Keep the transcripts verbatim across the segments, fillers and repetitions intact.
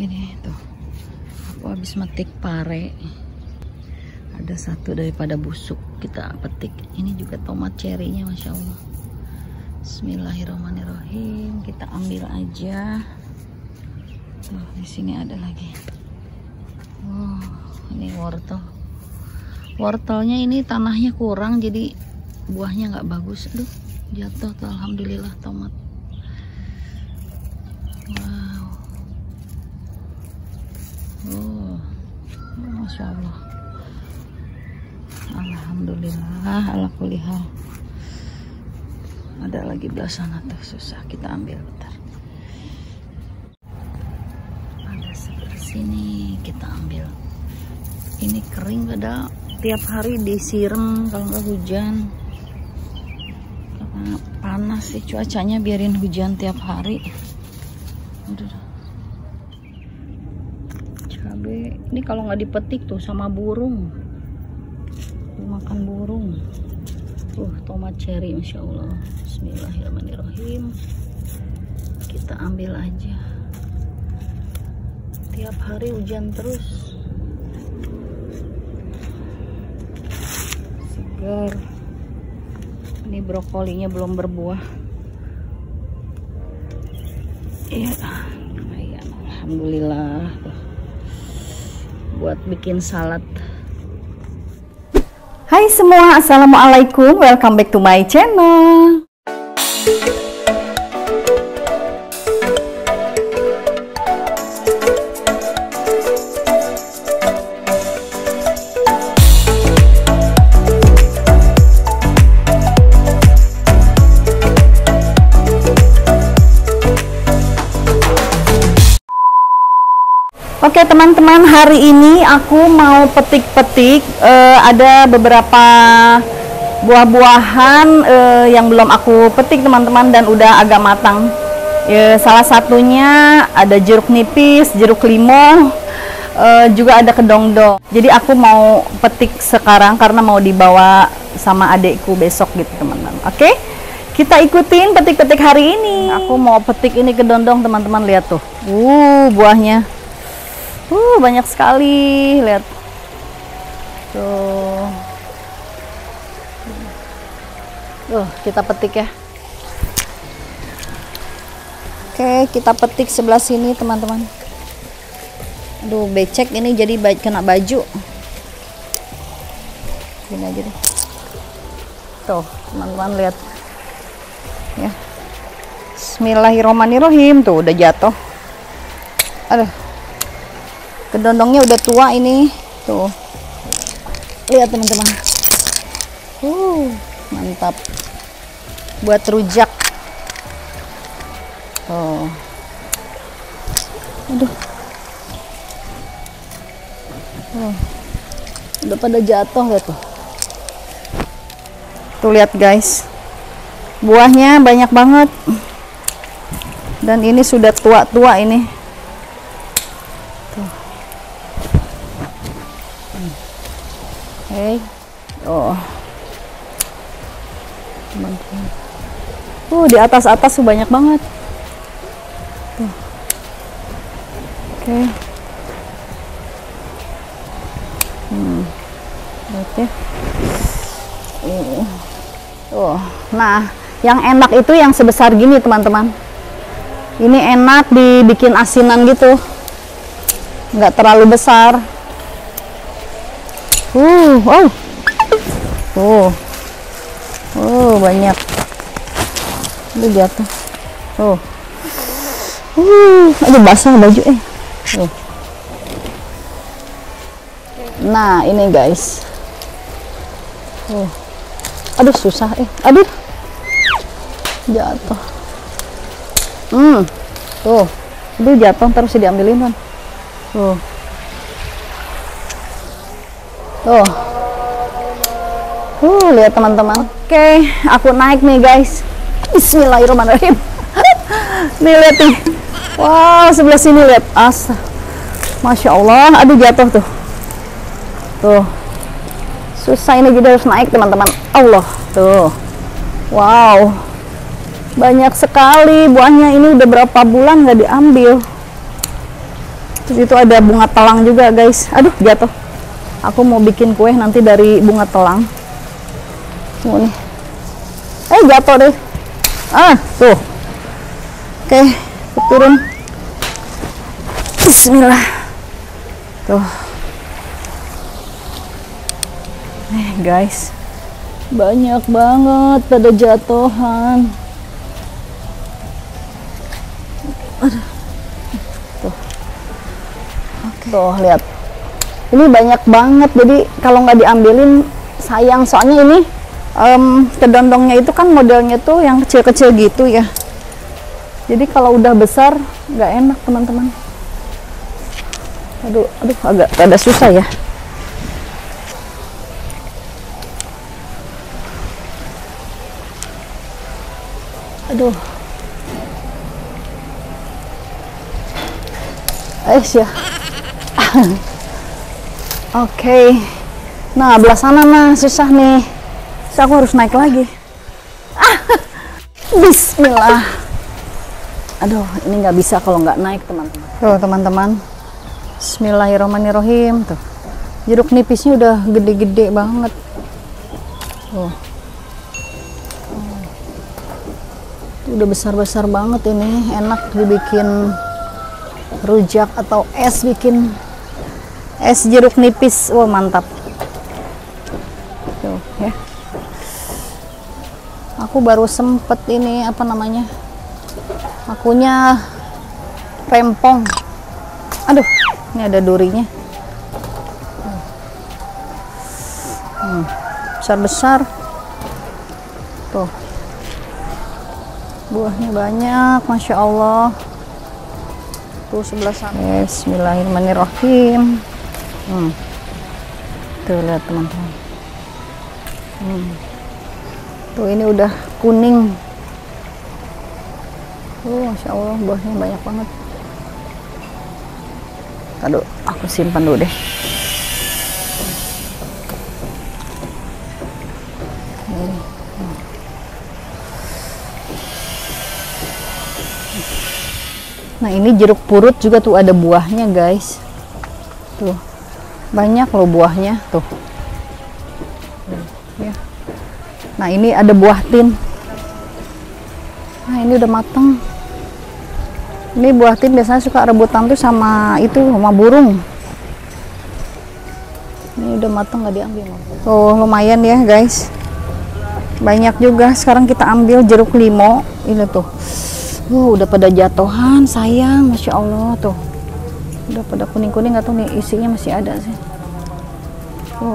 ini tuh, aku habis metik pare. Ada satu daripada busuk kita petik. Ini juga tomat cerinya, masya Allah. Bismillahirrahmanirrahim. Kita ambil aja. Tuh, di sini ada lagi. Wow, ini wortel. Wortelnya ini tanahnya kurang, jadi buahnya nggak bagus. Aduh, jatuh tuh. Alhamdulillah tomat. Wow. Oh, masya Allah. Alhamdulillah, ala kulli hal. Ada lagi belah sana tuh, susah kita ambil bentar. Ada sebelah sini kita ambil. Ini kering, ada tiap hari disiram kalau nggak hujan. Karena panas sih cuacanya, biarin hujan tiap hari. Aduh. Cabe ini kalau nggak dipetik tuh sama burung. Makan burung. Uh, tomat cherry, masya Allah. Bismillahirrahmanirrahim. Kita ambil aja. Tiap hari hujan terus. Segar. Ini brokolinya belum berbuah. Iya, alhamdulillah. Buat bikin salad. Hai semua, assalamualaikum, welcome back to my channel. Oke teman-teman, hari ini aku mau petik-petik uh, ada beberapa buah-buahan uh, yang belum aku petik teman-teman, dan udah agak matang. Uh, salah satunya ada jeruk nipis, jeruk limau, uh, juga ada kedongdong. Jadi aku mau petik sekarang karena mau dibawa sama adekku besok gitu teman-teman. Oke, kita ikutin petik-petik hari ini. Aku mau petik ini kedondong teman-teman, lihat tuh. Uh, buahnya. Uh, banyak sekali, lihat tuh. Tuh, kita petik ya. Oke, kita petik sebelah sini teman-teman. Aduh, becek ini jadi kena baju. Gini aja deh. Tuh, teman-teman lihat. Ya. Bismillahirrahmanirrahim. Tuh, udah jatuh. Aduh. Kedondongnya udah tua ini, tuh. Lihat teman-teman. Uh, mantap. Buat rujak. Tuh. Aduh. Oh. Udah pada jatuh ya tuh. Tuh lihat guys. Buahnya banyak banget. Dan ini sudah tua-tua ini. Oke, oh, teman-teman, uh di atas atas tuh banyak banget. Tuh. Oke, hmm, lihat ya. Uh. Oh, nah, yang enak itu yang sebesar gini teman-teman. Ini enak dibikin asinan gitu, nggak terlalu besar. Uh, oh, oh, oh banyak. Ini jatuh. Oh, uh, aduh basah baju eh. Oh. Nah ini guys. Oh, aduh susah eh. Aduh, jatuh. Hmm, tuh, aduh jatuh terus diambilin kan. Tuh. Tuh, uh, lihat teman-teman. Oke, aku naik nih guys. Bismillahirrahmanirrahim. Nih lihat nih. Wow, sebelah sini lihat. Asa, masya Allah. Aduh jatuh tuh. Tuh, susah ini jadi harus naik teman-teman. Allah, tuh. Wow, banyak sekali buahnya. Ini udah berapa bulan nggak diambil. Terus itu ada bunga telang juga guys. Aduh jatuh. Aku mau bikin kue nanti dari bunga telang. Tuh nih. Eh jatuh deh. Ah tuh. Oke, turun. Bismillah. Tuh. Nih guys. Banyak banget pada jatuhan. Aduh. Tuh. Oke. Tuh lihat. Ini banyak banget. Jadi kalau nggak diambilin sayang. Soalnya ini um, kedondongnya itu kan modelnya tuh yang kecil-kecil gitu ya. Jadi kalau udah besar nggak enak teman-teman. Aduh, aduh agak rada susah ya. Aduh. Eh ya. Oke. Nah, belah sana nah susah nih. Terus aku harus naik lagi. Bismillah. Aduh, ini nggak bisa kalau nggak naik teman-teman. Tuh teman-teman. Bismillahirrahmanirrahim. Tuh. Jeruk nipisnya udah gede-gede banget. Tuh. Udah besar-besar banget ini, enak dibikin rujak atau es, bikin es jeruk nipis. Wah, mantap. Tuh, ya. Aku baru sempet ini apa namanya? Akunya rempong. Aduh, ini ada durinya. Hmm, besar-besar. Tuh. Buahnya banyak, masya Allah. Tuh sebelah sana. Bismillahirrahmanirrahim. Hmm. Tuh lihat teman-teman. Hmm. Tuh ini udah kuning. Tuh masya Allah buahnya banyak banget. Aduh, aku simpan dulu deh. Hmm. Nah ini jeruk purut juga tuh ada buahnya guys. Tuh banyak loh buahnya tuh. Ya. Nah ini ada buah tin. Nah ini udah matang. Ini buah tin biasanya suka rebutan tuh sama itu sama burung. Ini udah matang nggak diambil. Tuh lumayan ya guys. Banyak juga. Sekarang kita ambil jeruk limo. Ini tuh. Uh, udah pada jatuhan, sayang, masya Allah tuh. Udah pada kuning-kuning, atau nih isinya masih ada sih. Oh,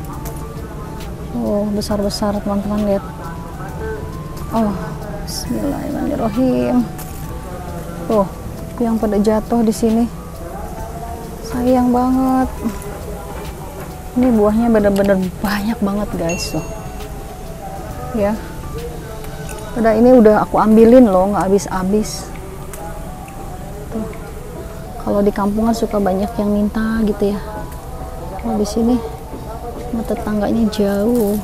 oh besar-besar teman-teman lihat. Oh, Bismillahirrahmanirrahim. Tuh, yang pada jatuh di sini. Sayang banget. Ini buahnya bener-bener banyak banget guys tuh. Ya. Udah ini udah aku ambilin loh, nggak habis-habis. Kalau di kampungan suka banyak yang minta gitu ya. Kalau di sini sama tetangganya jauh.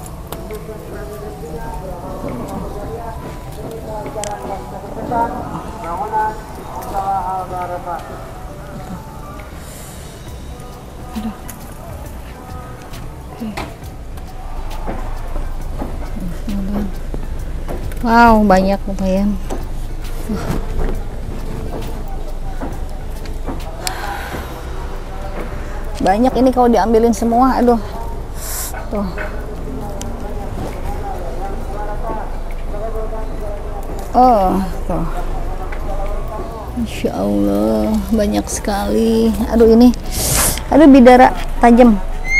Aduh. Oke. Wow, banyak lumayan. Banyak ini kalau diambilin semua, aduh. Tuh. Oh, tuh. Insya Allah, banyak sekali. Aduh ini, aduh bidara tajam.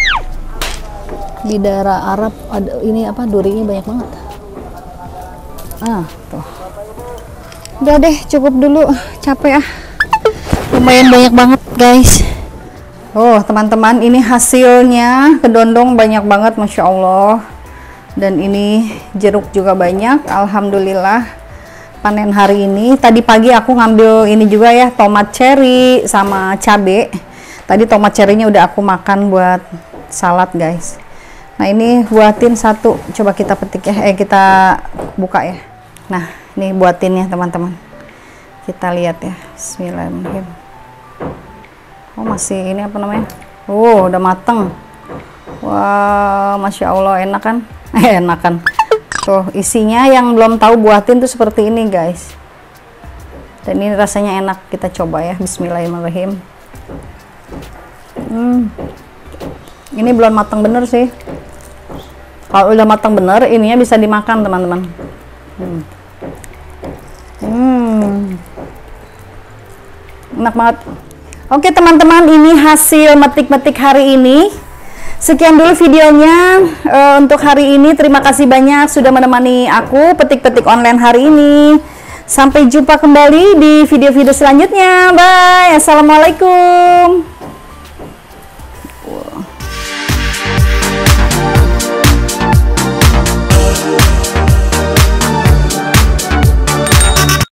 Bidara Arab, ada ini apa durinya banyak banget. Ah, tuh. Udah deh, cukup dulu. Capek ah. Lumayan banyak banget, guys. Oh, teman-teman, ini hasilnya kedondong banyak banget, masya Allah. Dan ini jeruk juga banyak, alhamdulillah. Panen hari ini. Tadi pagi aku ngambil ini juga ya, tomat cherry sama cabe. Tadi tomat cherrynya udah aku makan buat salad, guys. Nah, ini buatin satu. Coba kita petik ya, eh kita buka ya. Nah, ini buatinnya teman-teman. Kita lihat ya. Bismillahirrahmanirrahim. Oh masih ini apa namanya? Oh udah mateng. Wah, masya Allah enak kan? Eh, enak kan? Tuh isinya yang belum tahu buatin tuh seperti ini guys. Dan ini rasanya enak, kita coba ya. Bismillahirrahmanirrahim. Hmm. Ini belum matang bener sih. Kalau udah matang bener, ininya bisa dimakan teman-teman. Hmm. Hmm. Enak banget. Oke teman-teman, ini hasil metik-metik hari ini. Sekian dulu videonya uh, untuk hari ini. Terima kasih banyak sudah menemani aku petik-petik online hari ini. Sampai jumpa kembali di video-video selanjutnya. Bye. Assalamualaikum.